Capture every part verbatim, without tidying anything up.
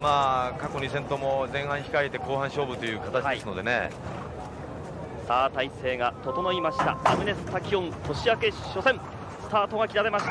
まあ過去に戦とも前半控えて後半勝負という形ですのでね、はい、 さあ体勢が整いました。アグネス・タキオン年明け初戦スタートが切られました。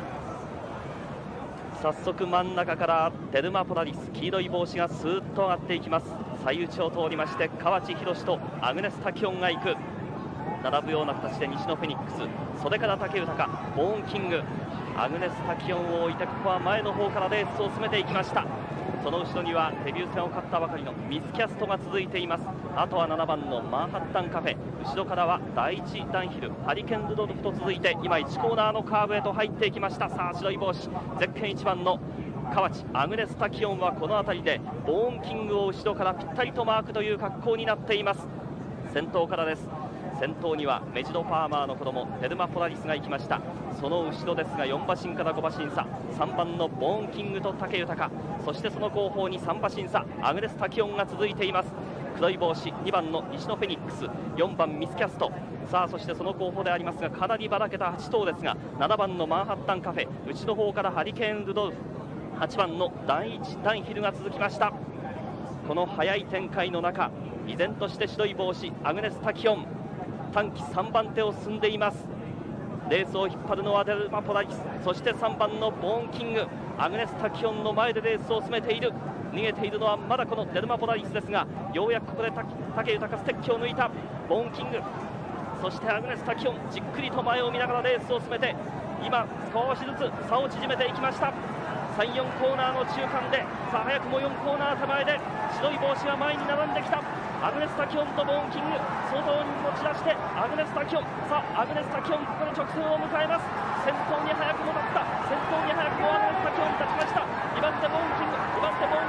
早速真ん中からテルマポラリス、黄色い帽子がスーッと上がっていきます。最内を通りまして河内宏とアグネス・タキオンが行く、並ぶような形で西のフェニックス、袖から武豊、ボーンキング、アグネス・タキオンを置いてここは前の方からレースを進めていきました。その後ろにはデビュー戦を勝ったばかりのミスキャストが続いています。あとはななばんのマンハッタンカフェ、後ろからはだいいちダンヒル、ハリケーンルドルフと続いて今いちコーナーのカーブへと入っていきました。さあ白い帽子ゼッケンいちばんの河内アグネス・タキオンはこの辺りでボーンキングを後ろからぴったりとマークという格好になっています。先頭からです。先頭にはメジロファーマーの子供テルマポラリスが行きました。その後ろですがよん馬身からご馬身差、さんばんのボーンキングと武豊、そしてその後方にさん馬身差アグネス・タキオンが続いています。黒い帽子にばんの西のフェニックス、よんばんミスキャスト、さあそしてその後方でありますがかなりばらけたはち頭ですが、ななばんのマンハッタンカフェ、内の方からハリケーンルドルフ、はちばんのだいいちダンヒルが続きました。この速い展開の中、依然として白い帽子アグネス・タキオン短期さんばん手を進んでいます。レースを引っ張るのはデルマポラリス、そしてさんばんのボーンキング、アグネス・タキオンの前でレースを進めている。逃げているのはまだこのデルマポラリスですが、ようやくここで武豊ステッキを抜いたボーンキング、そしてアグネス・タキオンじっくりと前を見ながらレースを進めて今少しずつ差を縮めていきました。さん、よんコーナーの中間で、さあ早くもよんコーナー手前で白い帽子が前に並んできた。アグネス・タキオンとボーンキング外に持ち出してアグネス・タキオン、さあアグネス・タキオンここで直線を迎えます。先頭に早くも立った、先頭に早くもアグネス・タキオン立ちました。にばん手ボーンキング、にばん手ボー